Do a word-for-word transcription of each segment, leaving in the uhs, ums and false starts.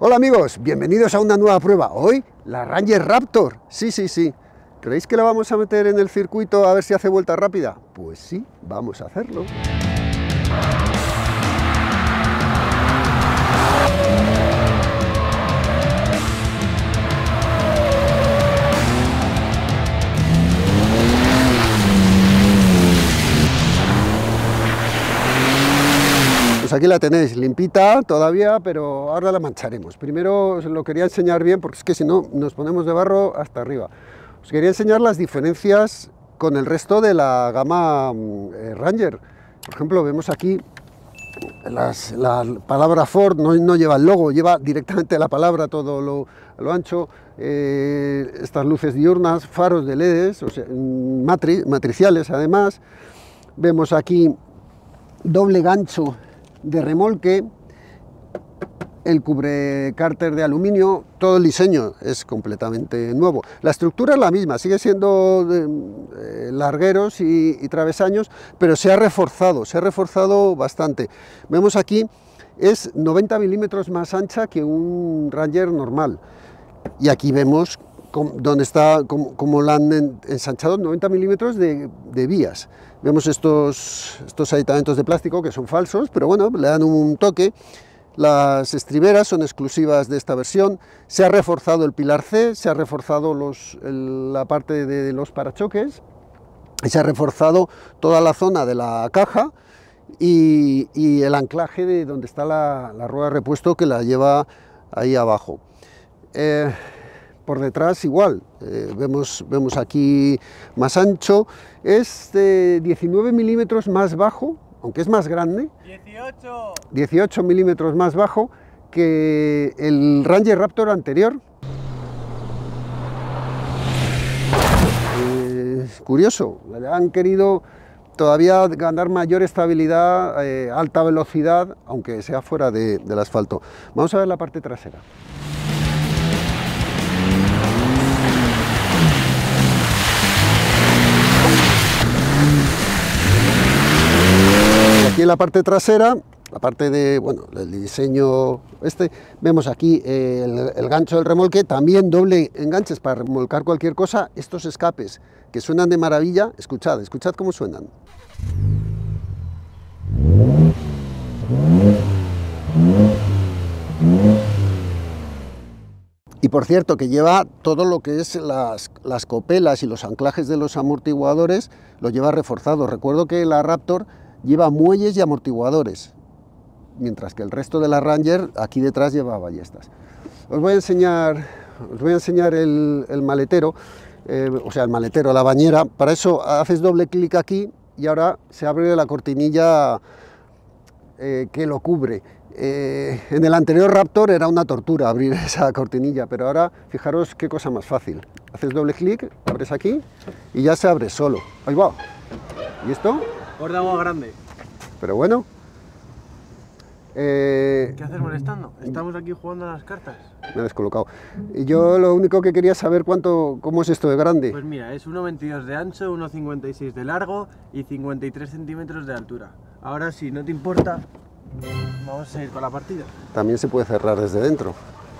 Hola amigos, bienvenidos a una nueva prueba. Hoy, la Ranger Raptor. Sí, sí, sí. ¿Creéis que la vamos a meter en el circuito a ver si hace vuelta rápida? Pues sí, vamos a hacerlo. Pues aquí la tenéis, limpita todavía, pero ahora la mancharemos. Primero os lo quería enseñar bien, porque es que si no nos ponemos de barro hasta arriba. Os quería enseñar las diferencias con el resto de la gama eh, Ranger. Por ejemplo, vemos aquí las, la palabra Ford, no, no lleva el logo, lleva directamente la palabra todo lo, lo ancho. Eh, estas luces diurnas, faros de L E Ds, o sea, matri, matriciales además. Vemos aquí doble gancho de remolque, el cubre cárter de aluminio, todo el diseño es completamente nuevo. La estructura es la misma, sigue siendo de, eh, largueros y, y travesaños, pero se ha reforzado, se ha reforzado bastante. Vemos aquí, es noventa milímetros más ancha que un Ranger normal. Y aquí vemos donde está, como, como la han ensanchado, noventa milímetros de, de vías. Vemos estos, estos aditamentos de plástico que son falsos, pero bueno, le dan un toque. Las estriberas son exclusivas de esta versión. Se ha reforzado el pilar C, se ha reforzado los, el, la parte de los parachoques, y se ha reforzado toda la zona de la caja y, y el anclaje de donde está la, la rueda de repuesto que la lleva ahí abajo. Eh, Por detrás igual, eh, vemos, vemos aquí más ancho, es de diecinueve milímetros más bajo, aunque es más grande, dieciocho. dieciocho milímetros más bajo que el Ranger Raptor anterior. Eh, curioso, han querido todavía ganar mayor estabilidad, eh, alta velocidad, aunque sea fuera de, del asfalto. Vamos a ver la parte trasera. Aquí en la parte trasera, la parte de, bueno, el diseño este, vemos aquí eh, el, el gancho del remolque, también doble enganches para remolcar cualquier cosa. Estos escapes que suenan de maravilla, escuchad, escuchad cómo suenan. Y por cierto, que lleva todo lo que es las, las copelas y los anclajes de los amortiguadores, lo lleva reforzado. Recuerdo que la Raptor lleva muelles y amortiguadores, mientras que el resto de la Ranger aquí detrás lleva ballestas. Os voy a enseñar, os voy a enseñar el, el maletero, eh, o sea, el maletero, la bañera. Para eso haces doble clic aquí y ahora se abre la cortinilla eh, que lo cubre. Eh, en el anterior Raptor era una tortura abrir esa cortinilla, pero ahora fijaros qué cosa más fácil. Haces doble clic, abres aquí y ya se abre solo. Ahí va. ¿Y esto? Por de agua grande. Pero bueno. Eh, ¿Qué haces molestando? Estamos aquí jugando a las cartas. Me he descolocado. Y yo lo único que quería saber cuánto, cómo es esto de grande. Pues mira, es uno veintidós de ancho, uno cincuenta y seis de largo y cincuenta y tres centímetros de altura. Ahora, si no te importa, vamos a ir con la partida. También se puede cerrar desde dentro.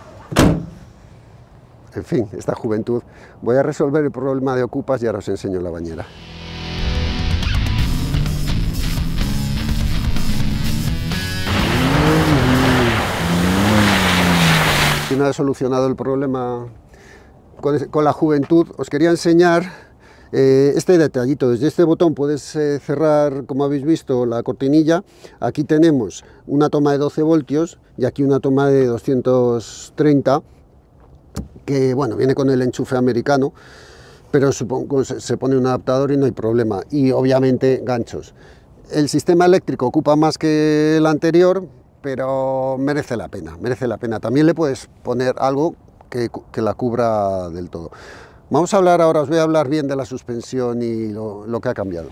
En fin, esta juventud. Voy a resolver el problema de ocupas y ahora os enseño la bañera. Una vez solucionado el problema con, con la juventud, os quería enseñar eh, este detallito. Desde este botón puedes eh, cerrar, como habéis visto, la cortinilla. Aquí tenemos una toma de doce voltios y aquí una toma de doscientos treinta, que bueno, viene con el enchufe americano, pero supongo se, se pone un adaptador y no hay problema. Y obviamente ganchos. El sistema eléctrico ocupa más que el anterior, pero merece la pena, merece la pena. También le puedes poner algo que, que la cubra del todo. Vamos a hablar ahora, os voy a hablar bien de la suspensión y lo, lo que ha cambiado.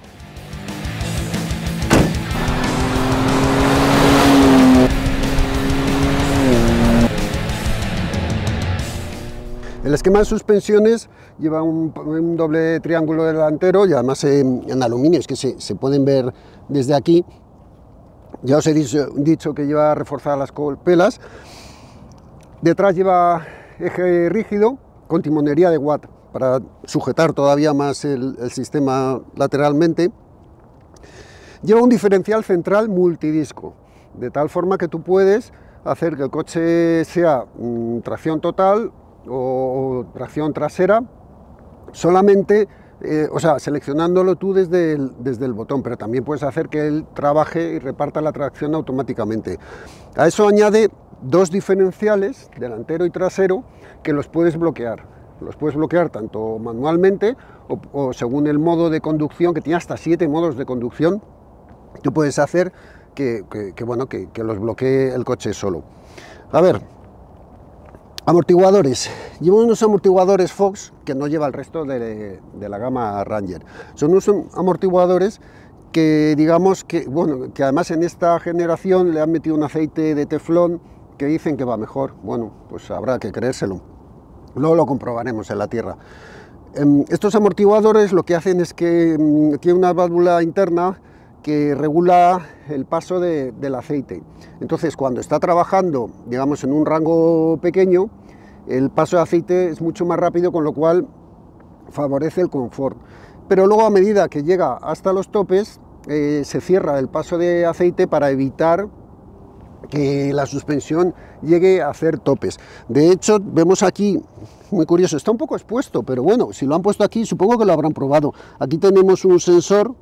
El esquema de suspensiones lleva un, un doble triángulo delantero y además en, en aluminio, es que se, se pueden ver desde aquí. Ya os he dicho, dicho que lleva reforzadas las copelas Detrás lleva eje rígido con timonería de Watt para sujetar todavía más el, el sistema lateralmente. Lleva un diferencial central multidisco, de tal forma que tú puedes hacer que el coche sea mmm, tracción total o, o tracción trasera solamente, eh, o sea, seleccionándolo tú desde el, desde el botón, pero también puedes hacer que él trabaje y reparta la tracción automáticamente. A eso añade dos diferenciales, delantero y trasero, que los puedes bloquear. Los puedes bloquear tanto manualmente o, o según el modo de conducción, que tiene hasta siete modos de conducción. Tú puedes hacer que, que, que, bueno, que, que los bloquee el coche solo. A ver, amortiguadores. Lleva unos amortiguadores Fox que no lleva el resto de, de la gama Ranger. Son unos amortiguadores que, digamos, que, bueno, que además en esta generación le han metido un aceite de teflón que dicen que va mejor. Bueno, pues habrá que creérselo. Luego lo comprobaremos en la tierra. Eh, estos amortiguadores lo que hacen es que eh, tiene una válvula interna que regula el paso de, del aceite. Entonces, cuando está trabajando, digamos, en un rango pequeño, el paso de aceite es mucho más rápido, con lo cual favorece el confort. Pero luego, a medida que llega hasta los topes, eh, se cierra el paso de aceite para evitar que la suspensión llegue a hacer topes. De hecho, vemos aquí, muy curioso, está un poco expuesto, pero bueno, si lo han puesto aquí, supongo que lo habrán probado. Aquí tenemos un sensor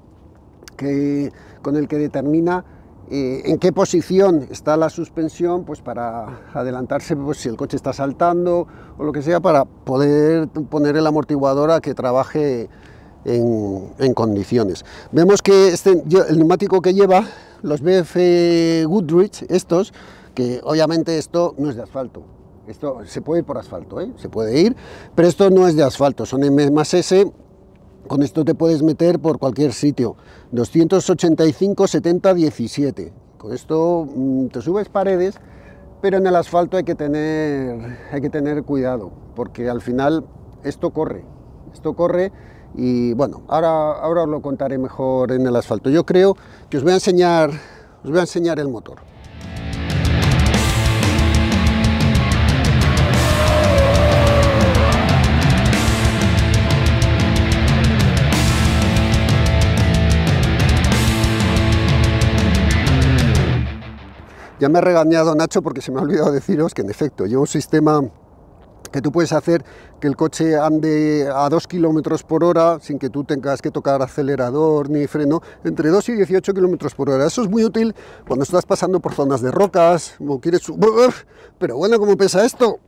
que, con el que determina eh, en qué posición está la suspensión, pues para adelantarse, pues si el coche está saltando o lo que sea, para poder poner el amortiguador a que trabaje en, en condiciones. Vemos que este, el neumático que lleva, los B F Goodrich, estos, que obviamente esto no es de asfalto, esto se puede ir por asfalto, ¿eh? Se puede ir, pero esto no es de asfalto, son M más S. Con esto te puedes meter por cualquier sitio. Doscientos ochenta y cinco, setenta, diecisiete. Con esto mmm, te subes paredes, pero en el asfalto hay que tener, hay que tener cuidado, porque al final esto corre, esto corre y bueno, ahora, ahora os lo contaré mejor en el asfalto. Yo creo que os voy a enseñar, os voy a enseñar el motor. Ya me ha regañado Nacho porque se me ha olvidado deciros que en efecto lleva un sistema que tú puedes hacer que el coche ande a dos kilómetros por hora sin que tú tengas que tocar acelerador ni freno, entre dos y dieciocho kilómetros por hora. Eso es muy útil cuando estás pasando por zonas de rocas o quieres... Pero bueno, ¿cómo pesa esto?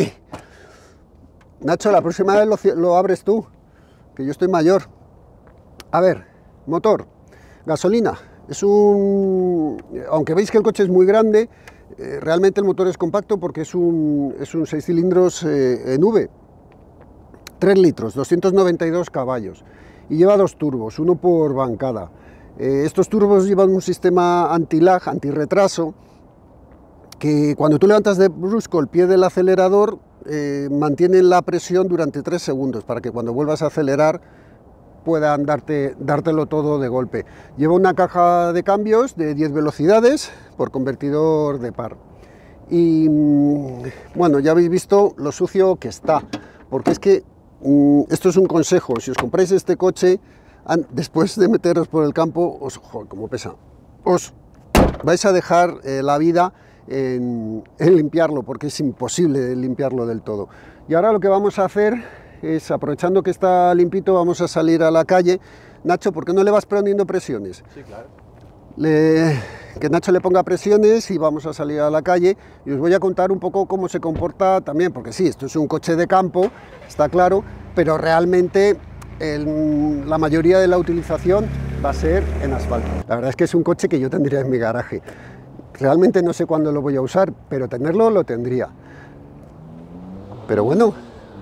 Nacho, la próxima vez lo, lo abres tú, que yo estoy mayor. A ver, motor, gasolina. Es un, aunque veis que el coche es muy grande, eh, realmente el motor es compacto porque es un, es un seis cilindros eh, en V, tres litros, doscientos noventa y dos caballos, y lleva dos turbos, uno por bancada. Eh, estos turbos llevan un sistema anti-lag, anti-retraso, que cuando tú levantas de brusco el pie del acelerador, eh, mantienen la presión durante tres segundos, para que cuando vuelvas a acelerar puedan darte, dártelo todo de golpe. Lleva una caja de cambios de diez velocidades por convertidor de par. Y bueno, ya habéis visto lo sucio que está, porque es que esto es un consejo: si os compráis este coche, después de meteros por el campo, os, joder, como pesa, os vais a dejar eh, la vida en, en limpiarlo, porque es imposible limpiarlo del todo. Y ahora lo que vamos a hacer es, aprovechando que está limpito, vamos a salir a la calle. Nacho, ¿por qué no le vas poniendo presiones? Sí, claro. Le, que Nacho le ponga presiones y vamos a salir a la calle y os voy a contar un poco cómo se comporta también, porque sí, esto es un coche de campo, está claro, pero realmente el, la mayoría de la utilización va a ser en asfalto. La verdad es que es un coche que yo tendría en mi garaje. Realmente no sé cuándo lo voy a usar, pero tenerlo lo tendría. Pero bueno,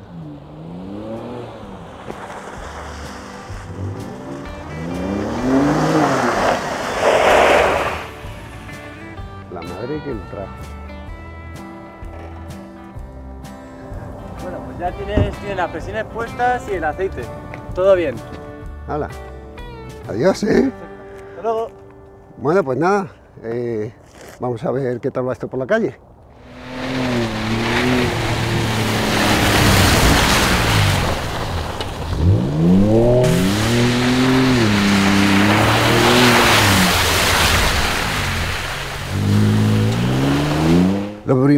que el trajo. Bueno, pues ya tienes, tienes las presiones puestas y el aceite. Todo bien. Hala. Adiós, ¿eh? Hasta luego. Bueno, pues nada, eh, vamos a ver qué tal va esto por la calle.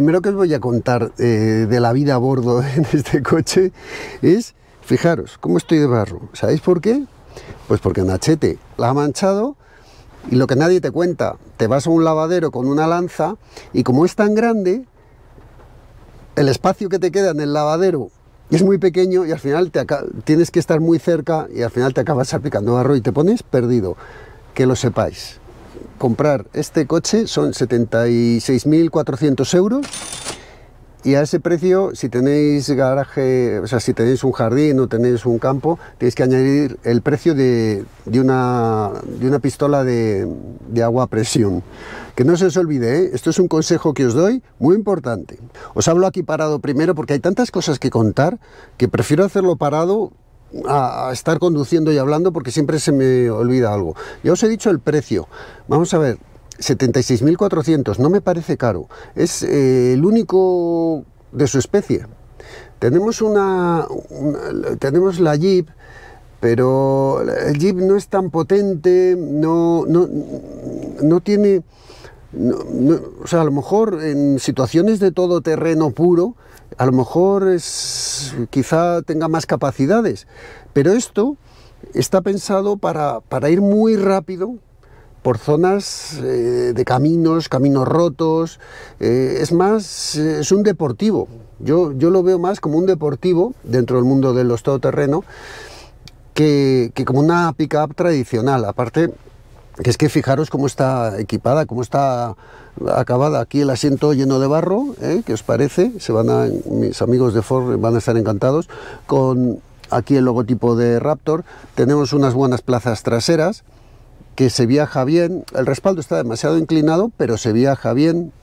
primero que os voy a contar eh, de la vida a bordo en este coche es, fijaros, cómo estoy de barro. ¿Sabéis por qué? Pues porque Nachete la ha manchado y lo que nadie te cuenta, te vas a un lavadero con una lanza y como es tan grande, el espacio que te queda en el lavadero es muy pequeño y al final te tienes que estar muy cerca y al final te acabas salpicando barro y te pones perdido. Que lo sepáis. Comprar este coche son setenta y seis mil cuatrocientos euros y a ese precio, si tenéis garaje, o sea, si tenéis un jardín o tenéis un campo, tenéis que añadir el precio de, de, una, de una pistola de, de agua a presión. Que no se os olvide, ¿eh? Esto es un consejo que os doy muy importante. Os hablo aquí parado primero porque hay tantas cosas que contar que prefiero hacerlo parado a, a estar conduciendo y hablando porque siempre se me olvida algo. Ya os he dicho el precio. Vamos a ver. setenta y seis mil cuatrocientos, no me parece caro, es eh, el único de su especie. Tenemos una, una tenemos la Jeep, pero el Jeep no es tan potente, no, no, no tiene, no, no, o sea, a lo mejor en situaciones de todoterreno puro, a lo mejor es, quizá tenga más capacidades, pero esto está pensado para, para ir muy rápido, por zonas eh, de caminos, caminos rotos, eh, es más, eh, es un deportivo, yo, yo lo veo más como un deportivo dentro del mundo de los todoterreno que, que como una pick-up tradicional, aparte que es que fijaros cómo está equipada, cómo está acabada, aquí el asiento lleno de barro, ¿eh? ¿Qué os parece? Se van a, mis amigos de Ford van a estar encantados, con aquí el logotipo de Raptor, tenemos unas buenas plazas traseras, que se viaja bien, el respaldo está demasiado inclinado, pero se viaja bien,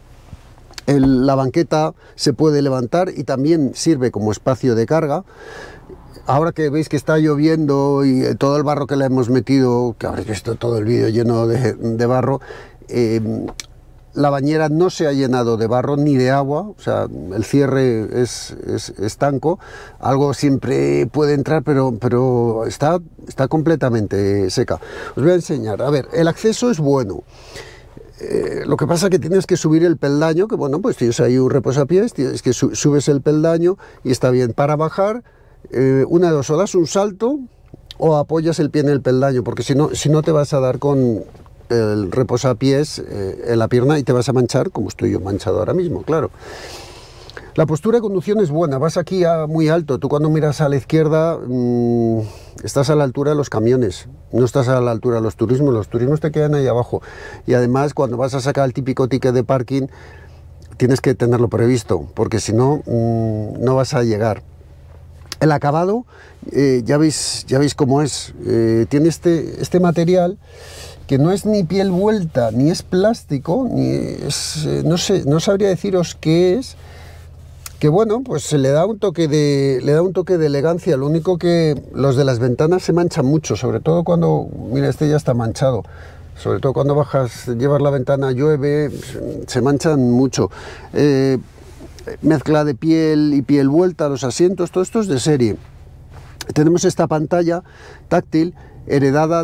el, la banqueta se puede levantar y también sirve como espacio de carga. Ahora que veis que está lloviendo y todo el barro que le hemos metido, que habréis visto todo el vídeo lleno de, de barro, eh, la bañera no se ha llenado de barro ni de agua, o sea, el cierre es, es estanco, algo siempre puede entrar, pero, pero está, está completamente seca. Os voy a enseñar, a ver, el acceso es bueno, eh, lo que pasa es que tienes que subir el peldaño, que bueno, pues tienes ahí un reposapiés, tienes que su subes el peldaño y está bien. Para bajar, eh, una de dos, o das un salto o apoyas el pie en el peldaño, porque si no, si no te vas a dar con el reposapiés eh, en la pierna y te vas a manchar como estoy yo manchado ahora mismo, claro. La postura de conducción es buena, vas aquí a muy alto, tú cuando miras a la izquierda mmm, estás a la altura de los camiones, no estás a la altura de los turismos, los turismos te quedan ahí abajo y además cuando vas a sacar el típico ticket de parking tienes que tenerlo previsto porque si no, mmm, no vas a llegar. El acabado, eh, ya, veis, ya veis cómo es, eh, tiene este, este material que no es ni piel vuelta, ni es plástico, ni es, eh, no sé, no sabría deciros qué es, que bueno, pues se le da un toque de, le da un toque de elegancia, lo único que los de las ventanas se manchan mucho, sobre todo cuando, mira, este ya está manchado, sobre todo cuando bajas, llevas la ventana, llueve, se manchan mucho. Eh, mezcla de piel y piel vuelta, los asientos, todo esto es de serie. Tenemos esta pantalla táctil heredada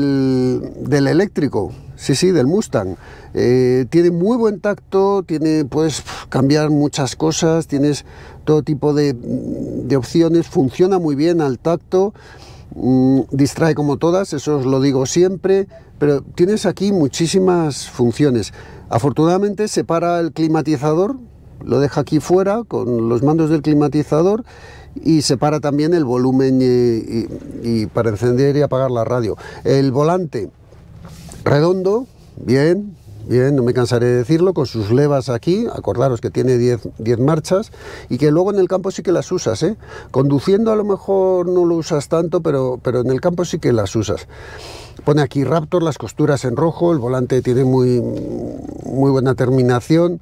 del, del eléctrico, sí, sí, del Mustang. Eh, tiene muy buen tacto, tiene, puedes cambiar muchas cosas, tienes todo tipo de, de opciones, funciona muy bien al tacto, mmm, distrae como todas, eso os lo digo siempre, pero tienes aquí muchísimas funciones. Afortunadamente separa el climatizador, lo deja aquí fuera con los mandos del climatizador y separa también el volumen y, y, y para encender y apagar la radio. El volante redondo, bien, bien, no me cansaré de decirlo, con sus levas aquí, acordaros que tiene diez marchas y que luego en el campo sí que las usas, ¿eh? Conduciendo a lo mejor no lo usas tanto, pero, pero en el campo sí que las usas. Pone aquí Raptor, las costuras en rojo, el volante tiene muy, muy buena terminación.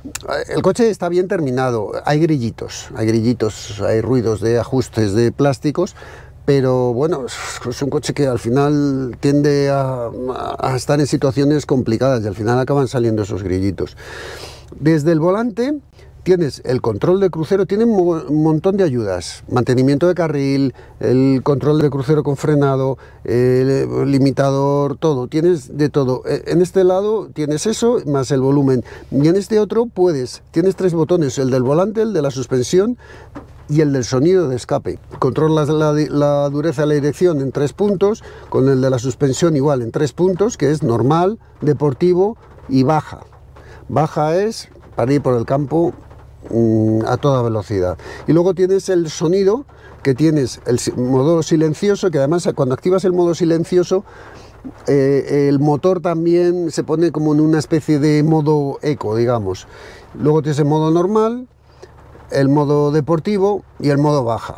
El coche está bien terminado, hay grillitos, hay grillitos, hay ruidos de ajustes de plásticos, pero bueno, es un coche que al final tiende a, a estar en situaciones complicadas y al final acaban saliendo esos grillitos. Desde el volante tienes el control de crucero, tiene un montón de ayudas, mantenimiento de carril, el control de crucero con frenado, el limitador, todo, tienes de todo. En este lado tienes eso, más el volumen, y en este otro puedes, tienes tres botones, el del volante, el de la suspensión y el del sonido de escape. Controlas la, la dureza de la dirección en tres puntos, con el de la suspensión igual en tres puntos, que es normal, deportivo y baja. Baja es para ir por el campo a toda velocidad. Y luego tienes el sonido, que tienes el modo silencioso, que además cuando activas el modo silencioso eh, el motor también se pone como en una especie de modo eco, digamos. Luego tienes el modo normal, el modo deportivo y el modo baja.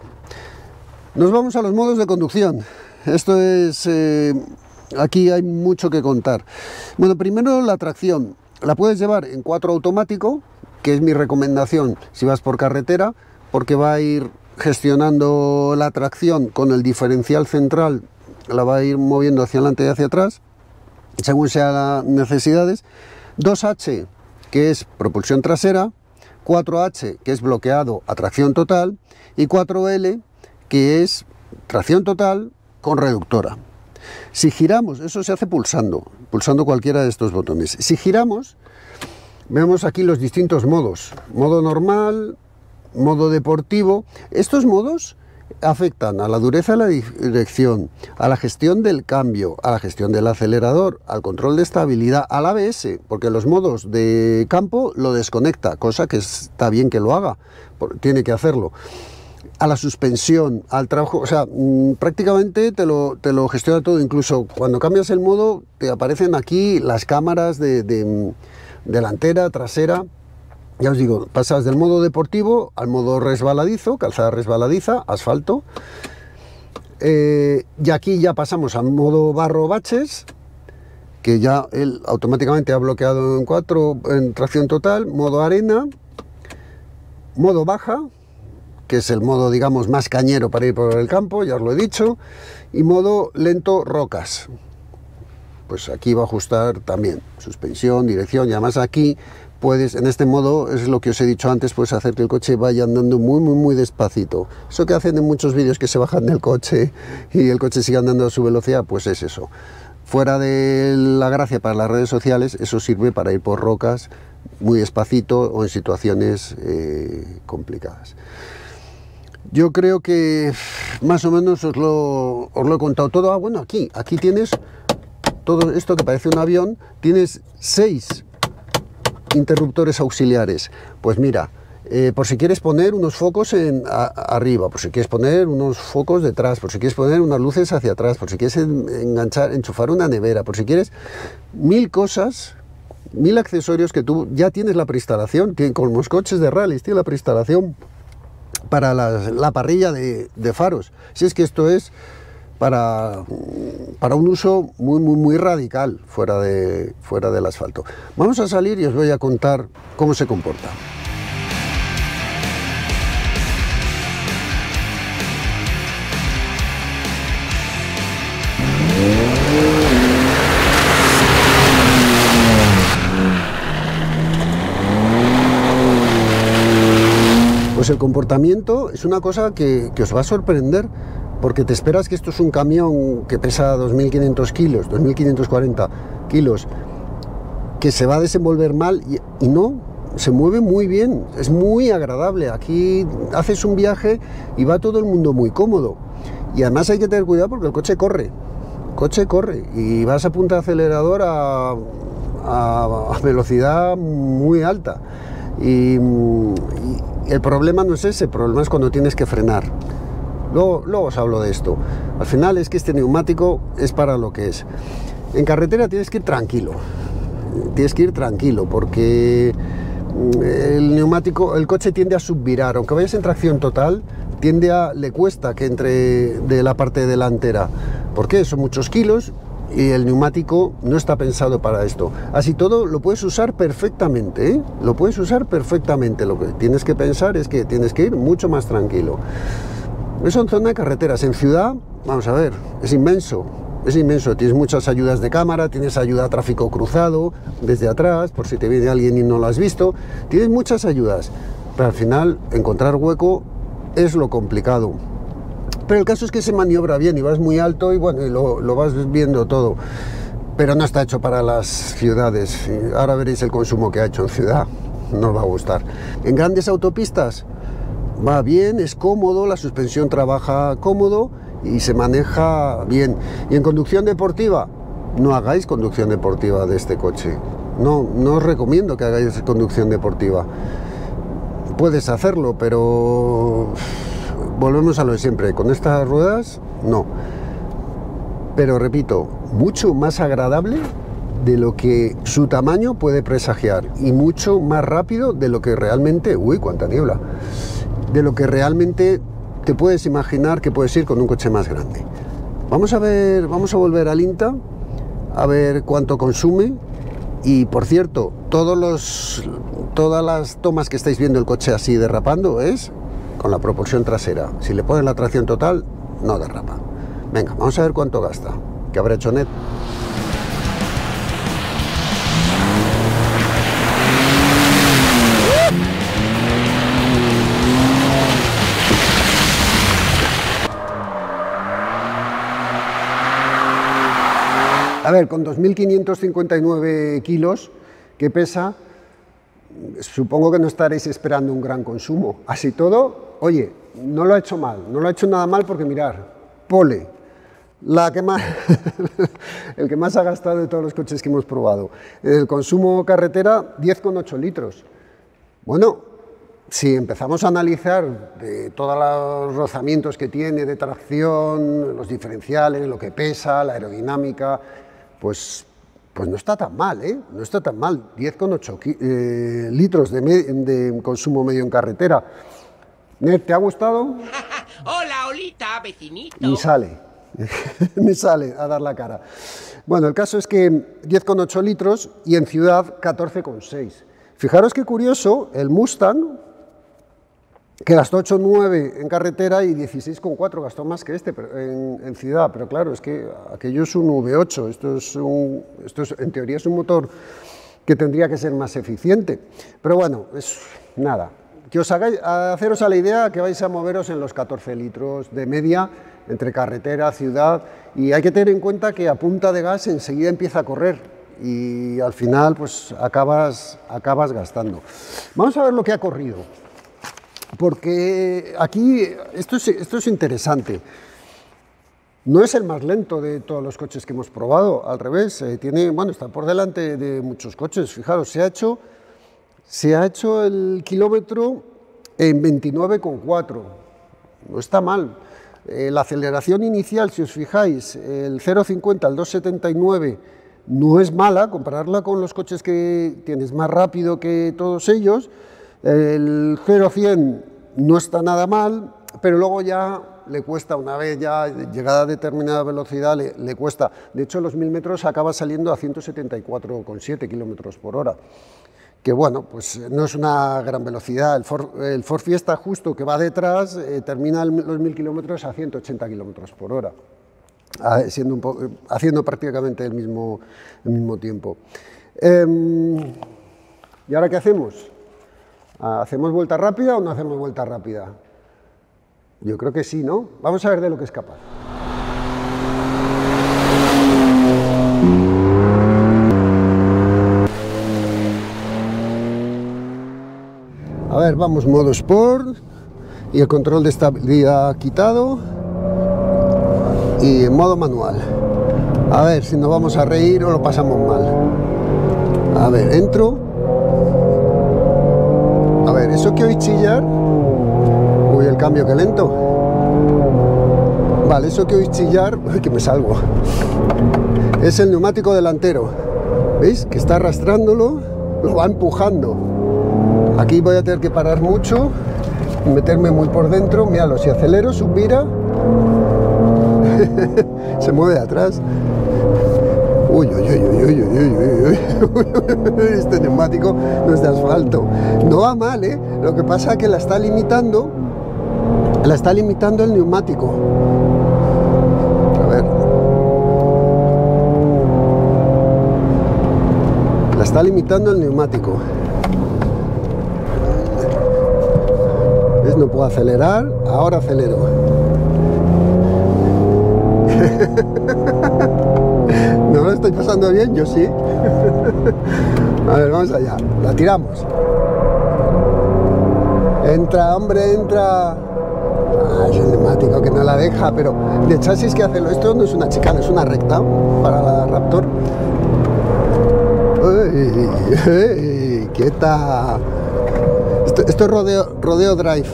Nos vamos a los modos de conducción. Esto es eh, aquí hay mucho que contar. Bueno, primero la tracción la puedes llevar en cuatro automático, que es mi recomendación si vas por carretera, porque va a ir gestionando la tracción con el diferencial central, la va a ir moviendo hacia adelante y hacia atrás, según sean las necesidades. dos hache, que es propulsión trasera, cuatro hache, que es bloqueado a tracción total, y cuatro ele, que es tracción total con reductora. Si giramos, eso se hace pulsando, pulsando cualquiera de estos botones. Si giramos, vemos aquí los distintos modos, modo normal, modo deportivo. Estos modos afectan a la dureza de la dirección, a la gestión del cambio, a la gestión del acelerador, al control de estabilidad, al a be ese, porque los modos de campo lo desconecta, cosa que está bien que lo haga, tiene que hacerlo. A la suspensión, al trabajo, o sea, mmm, prácticamente te lo, te lo gestiona todo. Incluso cuando cambias el modo te aparecen aquí las cámaras de, de delantera, trasera. Ya os digo, pasas del modo deportivo al modo resbaladizo, calzada resbaladiza, asfalto, eh, y aquí ya pasamos al modo barro baches, que ya él automáticamente ha bloqueado en cuatro en tracción total, modo arena, modo baja, que es el modo, digamos, más cañero para ir por el campo, ya os lo he dicho, y modo lento rocas. Pues aquí va a ajustar también suspensión, dirección, y además aquí puedes, en este modo, es lo que os he dicho antes, puedes hacer que el coche vaya andando muy, muy, muy despacito. Eso que hacen en muchos vídeos, que se bajan del coche y el coche sigue andando a su velocidad, pues es eso. Fuera de la gracia para las redes sociales, eso sirve para ir por rocas muy despacito o en situaciones eh, complicadas. Yo creo que más o menos os lo, os lo he contado todo. Ah, bueno, aquí, aquí tienes todo esto que parece un avión, tienes seis interruptores auxiliares. Pues mira, eh, por si quieres poner unos focos en, a, arriba, por si quieres poner unos focos detrás, por si quieres poner unas luces hacia atrás, por si quieres en, enganchar, enchufar una nevera, por si quieres mil cosas, mil accesorios que tú ya tienes la preinstalación, con los coches de rally tienes la preinstalación para la, la parrilla de, de faros. Si es que esto es para, para un uso muy, muy, muy radical fuera, de, fuera del asfalto. Vamos a salir y os voy a contar cómo se comporta. Pues el comportamiento es una cosa que, que os va a sorprender, porque te esperas que esto es un camión que pesa dos mil quinientos kilos, dos mil quinientos cuarenta kilos, que se va a desenvolver mal, y, y no, se mueve muy bien, es muy agradable. Aquí haces un viaje y va todo el mundo muy cómodo, y además hay que tener cuidado porque el coche corre, el coche corre, y vas a punta de acelerador a, a, a velocidad muy alta, y, y el problema no es ese, el problema es cuando tienes que frenar. Luego, luego os hablo de esto. Al final es que este neumático es para lo que es. En carretera tienes que ir tranquilo, tienes que ir tranquilo, porque el neumático, el coche tiende a subvirar, aunque vayas en tracción total, tiende a, le cuesta que entre de la parte delantera. ¿Por qué? Son muchos kilos y el neumático no está pensado para esto. Así todo lo puedes usar perfectamente, ¿eh? Lo puedes usar perfectamente. Lo que tienes que pensar es que tienes que ir mucho más tranquilo. Eso en zona de carreteras. En ciudad, vamos a ver, es inmenso, es inmenso. Tienes muchas ayudas de cámara, tienes ayuda a tráfico cruzado desde atrás, por si te viene alguien y no lo has visto. Tienes muchas ayudas. pero al final encontrar hueco es lo complicado. Pero el caso es que se maniobra bien y vas muy alto y bueno, y lo, lo vas viendo todo. Pero no está hecho para las ciudades. Y ahora veréis el consumo que ha hecho en ciudad. No os va a gustar. En grandes autopistas va bien, es cómodo, la suspensión trabaja cómodo y se maneja bien. Y en conducción deportiva, no hagáis conducción deportiva de este coche. No, no os recomiendo que hagáis conducción deportiva. Puedes hacerlo, pero volvemos a lo de siempre. Con estas ruedas, no. Pero repito, mucho más agradable de lo que su tamaño puede presagiar y mucho más rápido de lo que realmente, uy, cuánta niebla, de lo que realmente te puedes imaginar que puedes ir con un coche más grande. Vamos a ver, vamos a volver al INTA, a ver cuánto consume. Y por cierto, todos los, todas las tomas que estáis viendo el coche así derrapando es con la propulsión trasera. Si le pones la tracción total, no derrapa. Venga, vamos a ver cuánto gasta, que habrá hecho net. A ver, con dos mil quinientos cincuenta y nueve kilos que pesa, supongo que no estaréis esperando un gran consumo. Así todo, oye, no lo ha hecho mal, no lo ha hecho nada mal porque mirar, Pole, la que más, el que más ha gastado de todos los coches que hemos probado. El consumo carretera, diez coma ocho litros. Bueno, si empezamos a analizar de todos los rozamientos que tiene de tracción, los diferenciales, lo que pesa, la aerodinámica, pues, pues no está tan mal, ¿eh? No está tan mal. diez coma ocho eh, litros de, de consumo medio en carretera. Ned, ¿te ha gustado? Hola, Olita, vecinito. Y sale, me sale a dar la cara. Bueno, el caso es que diez coma ocho litros y en ciudad catorce coma seis. Fijaros qué curioso, el Mustang, que gastó ocho coma nueve en carretera y dieciséis coma cuatro gastó más que este pero en, en ciudad, pero claro, es que aquello es un V ocho, esto, es un, esto es, en teoría es un motor que tendría que ser más eficiente, pero bueno, es nada. Que os hagáis, a haceros a la idea que vais a moveros en los catorce litros de media entre carretera, ciudad, y hay que tener en cuenta que a punta de gas enseguida empieza a correr y al final pues acabas, acabas gastando. Vamos a ver lo que ha corrido, porque aquí esto es, esto es interesante. No es el más lento de todos los coches que hemos probado, al revés, eh, tiene, bueno, está por delante de muchos coches. Fijaros, se ha hecho... Se ha hecho el kilómetro en veintinueve coma cuatro, no está mal. Eh, la aceleración inicial, si os fijáis, el cero coma cincuenta al dos coma setenta y nueve no es mala, compararla con los coches que tienes más rápido que todos ellos. El cero a cien no está nada mal, pero luego ya le cuesta, una vez ya llegada a determinada velocidad, le, le cuesta. De hecho, los mil metros acaba saliendo a ciento setenta y cuatro coma siete kilómetros por hora. Que bueno, pues no es una gran velocidad. El Ford, el Ford Fiesta justo que va detrás eh, termina el, los mil kilómetros a ciento ochenta kilómetros por hora, siendo un po haciendo prácticamente el mismo, el mismo tiempo. Eh, ¿Y ahora qué hacemos? ¿Hacemos vuelta rápida o no hacemos vuelta rápida? Yo creo que sí, ¿no? Vamos a ver de lo que es capaz. A ver, vamos modo Sport y el control de estabilidad quitado y en modo manual. A ver si nos vamos a reír o lo pasamos mal. A ver, entro. A ver, ¿eso que oís chillar? Uy, el cambio que lento. Vale, eso que oís chillar, uy, que me salgo. Es el neumático delantero. ¿Veis? Que está arrastrándolo, lo va empujando. Aquí voy a tener que parar mucho, meterme muy por dentro. Míralo, si acelero, subira, se mueve de atrás. Uy, uy, uy, uy, uy, uy, uy, uy. Este neumático no es de asfalto. No va mal, ¿eh? Lo que pasa es que la está limitando, la está limitando el neumático. A ver. La está limitando el neumático. ¿Ves? No puedo acelerar, ahora acelero. ¿No lo estoy pasando bien? Yo sí. A ver, vamos allá. La tiramos. Entra, hombre, entra. Ah, es el neumático que no la deja, pero de chasis que hace. Esto no es una chicana, es una recta para la Raptor. Uy, uy, quieta. Esto, esto es rodeo, rodeo drive.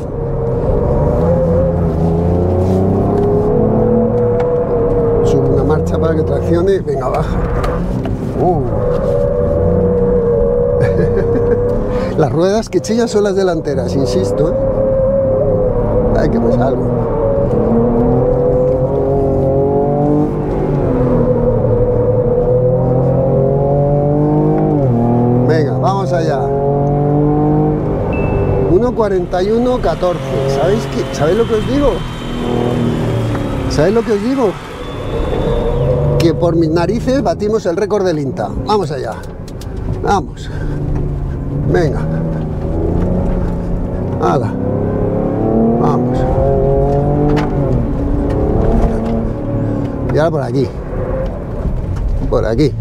Subo una marcha para que traccione. Venga, baja. Uh. Las ruedas que chillan son las delanteras, insisto, ¿eh? Ay, que me salgo. Venga, vamos allá. uno cuarenta y uno catorce. ¿Sabéis qué? ¿Sabéis lo que os digo? ¿Sabéis lo que os digo? Que por mis narices batimos el récord del INTA. Vamos allá. Vamos. Venga. Hala. Vamos. Y ahora por aquí. Por aquí.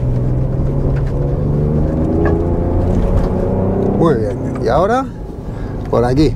Muy bien. Y ahora por aquí.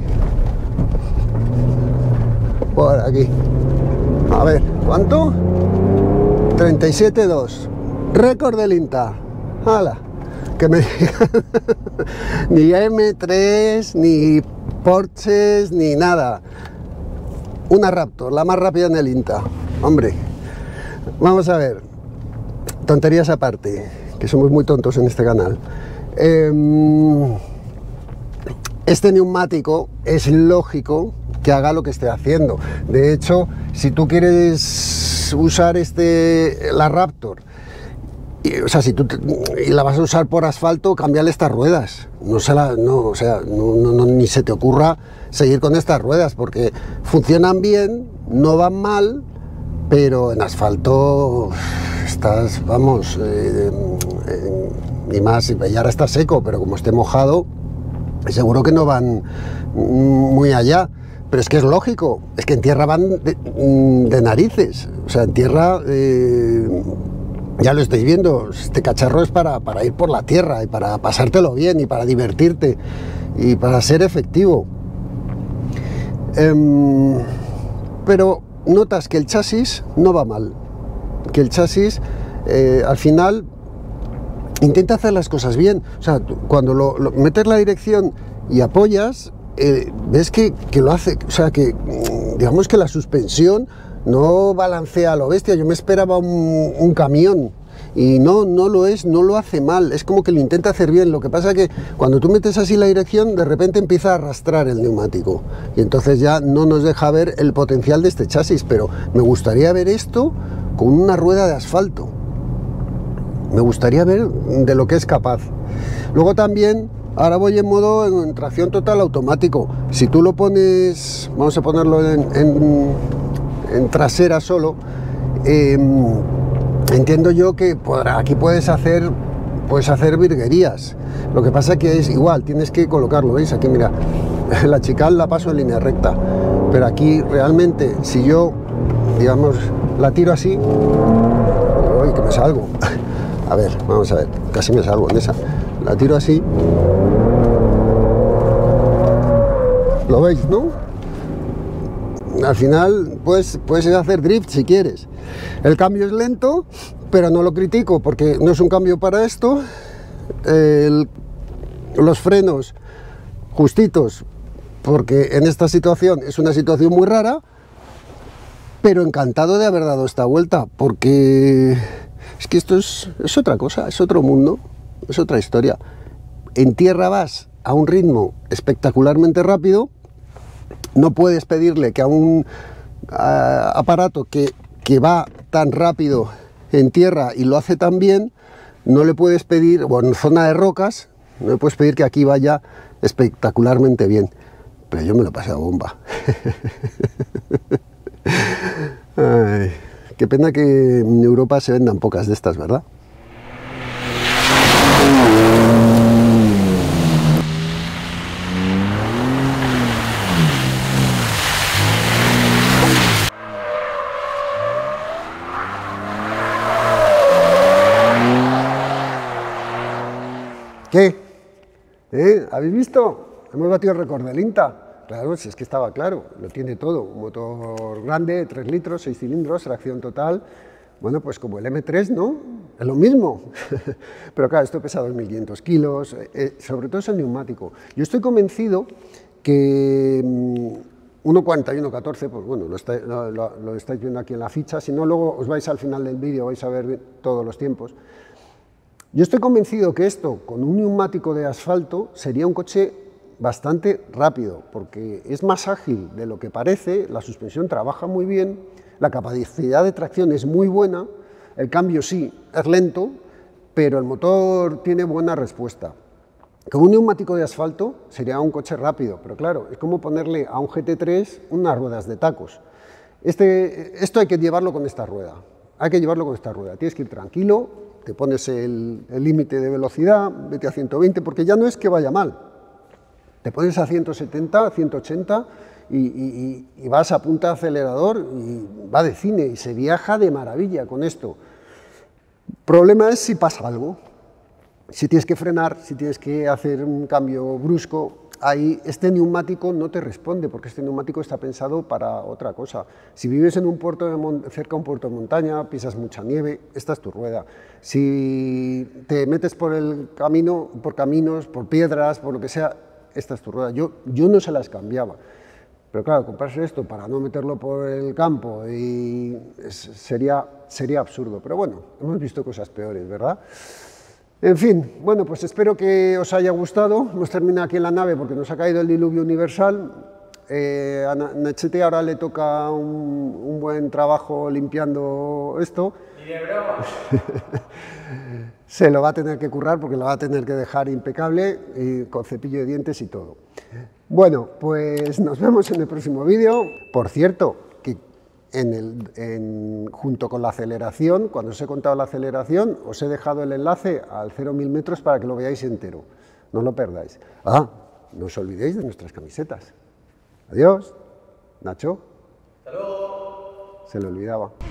Por aquí. A ver, ¿cuánto? treinta y siete punto dos. Récord del INTA. ¡Hala! Que me digan. Ni eme tres, ni Porsches, ni nada. Una Raptor, la más rápida en el INTA. Hombre, vamos a ver. Tonterías aparte, que somos muy tontos en este canal. Eh, este neumático es lógico que haga lo que esté haciendo. De hecho, si tú quieres usar este, la Raptor, y, o sea, si tú te, y la vas a usar por asfalto, cámbiale estas ruedas. No se la, no, o sea, no, no, no, ni se te ocurra seguir con estas ruedas, porque funcionan bien, no van mal, pero en asfalto estás, vamos, eh, eh, ni más, y ahora está seco, pero como esté mojado, seguro que no van muy allá. Pero es que es lógico, es que en tierra van de, de narices, o sea, en tierra, eh, ya lo estáis viendo, este cacharro es para, para ir por la tierra y para pasártelo bien y para divertirte y para ser efectivo. Eh, pero notas que el chasis no va mal, que el chasis eh, al final intenta hacer las cosas bien. O sea, cuando lo, lo metes la dirección y apoyas, Eh, ves que, que lo hace, o sea, que digamos que la suspensión no balancea a lo bestia. Yo me esperaba un, un camión y no, no lo es, no lo hace mal, es como que lo intenta hacer bien. Lo que pasa que cuando tú metes así la dirección, de repente empieza a arrastrar el neumático y entonces ya no nos deja ver el potencial de este chasis. Pero me gustaría ver esto con una rueda de asfalto, me gustaría ver de lo que es capaz. Luego también, ahora voy en modo en tracción total automático. Si tú lo pones, vamos a ponerlo en, en, en trasera solo, eh, entiendo yo que por aquí puedes hacer, puedes hacer virguerías. Lo que pasa que es igual, tienes que colocarlo, ¿veis? Aquí mira, la chical la paso en línea recta, pero aquí realmente si yo, digamos, la tiro así, uy, que me salgo. A ver, vamos a ver, casi me salgo en esa. La tiro así. ¿Lo veis, no? Al final puedes, puedes hacer drift si quieres. El cambio es lento, pero no lo critico porque no es un cambio para esto. El, los frenos justitos, porque en esta situación es una situación muy rara, pero encantado de haber dado esta vuelta, porque es que esto es, es otra cosa, es otro mundo, es otra historia. En tierra vas a un ritmo espectacularmente rápido, no puedes pedirle que a un a, aparato que, que va tan rápido en tierra y lo hace tan bien, no le puedes pedir, bueno, en zona de rocas, no le puedes pedir que aquí vaya espectacularmente bien. Pero yo me lo he pasado bomba. Ay, qué pena que en Europa se vendan pocas de estas, ¿verdad? ¿Qué? ¿Eh? ¿Habéis visto? Hemos batido el récord del INTA. Claro, si es que estaba claro, lo tiene todo. Un motor grande, tres litros, seis cilindros, tracción total. Bueno, pues como el eme tres, ¿no? Es lo mismo. Pero claro, esto pesa dos mil quinientos kilos, eh, sobre todo es el neumático. Yo estoy convencido que mmm, uno cuarenta y uno catorce, pues bueno, lo, está, lo, lo, lo estáis viendo aquí en la ficha, si no luego os vais al final del vídeo, vais a ver todos los tiempos. Yo estoy convencido que esto, con un neumático de asfalto, sería un coche bastante rápido, porque es más ágil de lo que parece, la suspensión trabaja muy bien, la capacidad de tracción es muy buena, el cambio sí, es lento, pero el motor tiene buena respuesta. Con un neumático de asfalto sería un coche rápido, pero claro, es como ponerle a un ge te tres unas ruedas de tacos. Este, esto hay que llevarlo con esta rueda, hay que llevarlo con esta rueda, tienes que ir tranquilo, te pones el límite de velocidad, vete a ciento veinte, porque ya no es que vaya mal, te pones a ciento setenta, ciento ochenta y, y, y vas a punta de acelerador y va de cine y se viaja de maravilla con esto. Problema es si pasa algo, si tienes que frenar, si tienes que hacer un cambio brusco, ahí este neumático no te responde, porque este neumático está pensado para otra cosa. Si vives en un puerto de cerca de un puerto de montaña, pisas mucha nieve, esta es tu rueda. Si te metes por el camino, por caminos, por piedras, por lo que sea, esta es tu rueda. Yo, yo no se las cambiaba. Pero claro, comprarse esto para no meterlo por el campo y es, sería, sería absurdo. Pero bueno, hemos visto cosas peores, ¿verdad? En fin, bueno, pues espero que os haya gustado. Hemos terminado aquí en la nave porque nos ha caído el diluvio universal. Eh, a Nachete ahora le toca un, un buen trabajo limpiando esto. ¡Y de broma! Se lo va a tener que currar porque lo va a tener que dejar impecable y con cepillo de dientes y todo. Bueno, pues nos vemos en el próximo vídeo. Por cierto, que en el, en, junto con la aceleración, cuando os he contado la aceleración, os he dejado el enlace al cero mil metros para que lo veáis entero. No lo perdáis. Ah, no os olvidéis de nuestras camisetas. Adiós. Nacho. Hasta luego. Se le olvidaba.